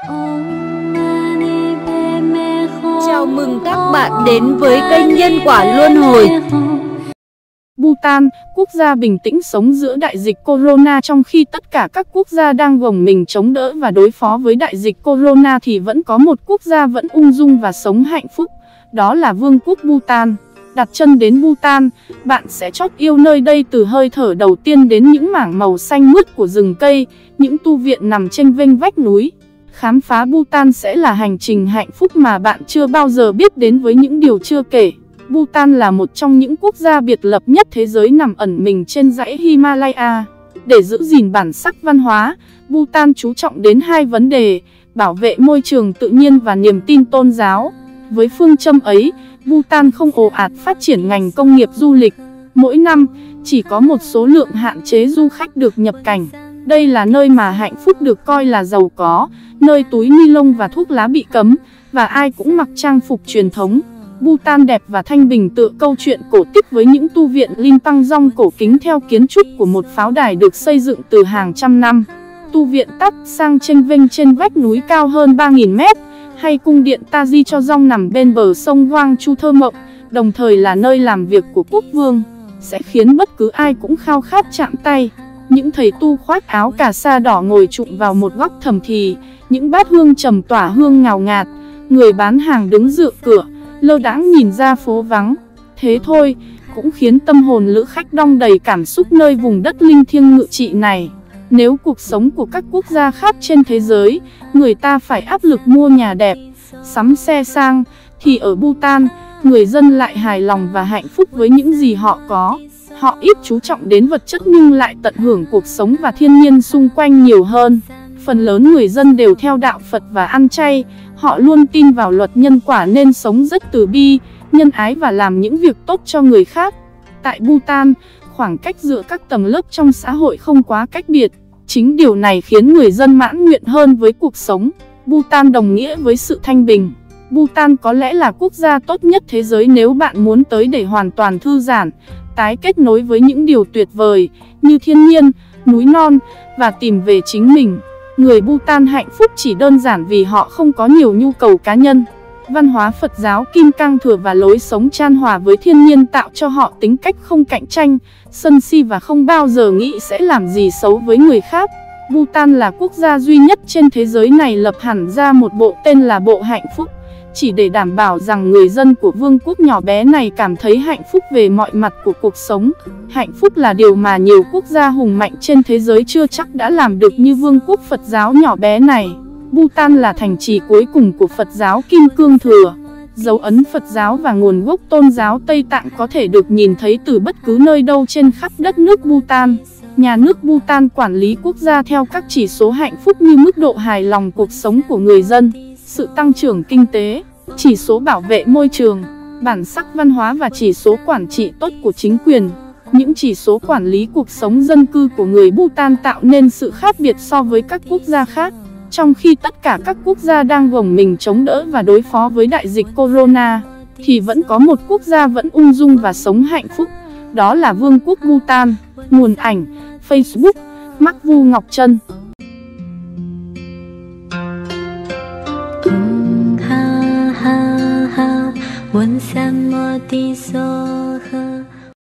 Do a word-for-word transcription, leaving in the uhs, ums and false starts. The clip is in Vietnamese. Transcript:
Chào mừng các bạn đến với kênh Nhân Quả Luân Hồi. Bhutan, quốc gia bình tĩnh sống giữa đại dịch Corona. Trong khi tất cả các quốc gia đang gồng mình chống đỡ và đối phó với đại dịch Corona thì vẫn có một quốc gia vẫn ung dung và sống hạnh phúc. Đó là Vương quốc Bhutan. Đặt chân đến Bhutan, bạn sẽ chót yêu nơi đây từ hơi thở đầu tiên đến những mảng màu xanh mướt của rừng cây, những tu viện nằm chênh vênh vách núi. Khám phá Bhutan sẽ là hành trình hạnh phúc mà bạn chưa bao giờ biết đến với những điều chưa kể. Bhutan là một trong những quốc gia biệt lập nhất thế giới nằm ẩn mình trên dãy Himalaya. Để giữ gìn bản sắc văn hóa, Bhutan chú trọng đến hai vấn đề: bảo vệ môi trường tự nhiên và niềm tin tôn giáo. Với phương châm ấy, Bhutan không ồ ạt phát triển ngành công nghiệp du lịch. Mỗi năm, chỉ có một số lượng hạn chế du khách được nhập cảnh. Đây là nơi mà hạnh phúc được coi là giàu có, nơi túi ni lông và thuốc lá bị cấm, và ai cũng mặc trang phục truyền thống. Bhutan đẹp và thanh bình tựa câu chuyện cổ tích với những tu viện Limpang cổ kính theo kiến trúc của một pháo đài được xây dựng từ hàng trăm năm. Tu viện Tát Sang chênh vênh trên vách núi cao hơn ba nghìn mét, hay cung điện Taji Cho Dong nằm bên bờ sông Hoang Chu thơ mộng, đồng thời là nơi làm việc của quốc vương, sẽ khiến bất cứ ai cũng khao khát chạm tay. Những thầy tu khoác áo cà sa đỏ ngồi trụm vào một góc thầm thì, những bát hương trầm tỏa hương ngào ngạt, người bán hàng đứng dựa cửa, lơ đãng nhìn ra phố vắng. Thế thôi, cũng khiến tâm hồn lữ khách đong đầy cảm xúc nơi vùng đất linh thiêng ngự trị này. Nếu cuộc sống của các quốc gia khác trên thế giới, người ta phải áp lực mua nhà đẹp, sắm xe sang, thì ở Bhutan, người dân lại hài lòng và hạnh phúc với những gì họ có. Họ ít chú trọng đến vật chất nhưng lại tận hưởng cuộc sống và thiên nhiên xung quanh nhiều hơn. Phần lớn người dân đều theo đạo Phật và ăn chay. Họ luôn tin vào luật nhân quả nên sống rất từ bi, nhân ái và làm những việc tốt cho người khác. Tại Bhutan, khoảng cách giữa các tầng lớp trong xã hội không quá cách biệt. Chính điều này khiến người dân mãn nguyện hơn với cuộc sống. Bhutan đồng nghĩa với sự thanh bình. Bhutan có lẽ là quốc gia tốt nhất thế giới nếu bạn muốn tới để hoàn toàn thư giãn, tái kết nối với những điều tuyệt vời như thiên nhiên, núi non và tìm về chính mình. Người Bhutan hạnh phúc chỉ đơn giản vì họ không có nhiều nhu cầu cá nhân. Văn hóa Phật giáo Kim Cang Thừa và lối sống chan hòa với thiên nhiên tạo cho họ tính cách không cạnh tranh, sân si và không bao giờ nghĩ sẽ làm gì xấu với người khác. Bhutan là quốc gia duy nhất trên thế giới này lập hẳn ra một bộ tên là Bộ Hạnh Phúc, chỉ để đảm bảo rằng người dân của vương quốc nhỏ bé này cảm thấy hạnh phúc về mọi mặt của cuộc sống. Hạnh phúc là điều mà nhiều quốc gia hùng mạnh trên thế giới chưa chắc đã làm được như vương quốc Phật giáo nhỏ bé này. Bhutan là thành trì cuối cùng của Phật giáo Kim Cương Thừa. Dấu ấn Phật giáo và nguồn gốc tôn giáo Tây Tạng có thể được nhìn thấy từ bất cứ nơi đâu trên khắp đất nước Bhutan. Nhà nước Bhutan quản lý quốc gia theo các chỉ số hạnh phúc như mức độ hài lòng cuộc sống của người dân, sự tăng trưởng kinh tế, chỉ số bảo vệ môi trường, bản sắc văn hóa và chỉ số quản trị tốt của chính quyền. Những chỉ số quản lý cuộc sống dân cư của người Bhutan tạo nên sự khác biệt so với các quốc gia khác. Trong khi tất cả các quốc gia đang gồng mình chống đỡ và đối phó với đại dịch Corona, thì vẫn có một quốc gia vẫn ung dung và sống hạnh phúc. Đó là Vương quốc Bhutan. Nguồn ảnh Facebook Mark Vu Ngọc Trân. ha ha ha, 问三摩地梭诃。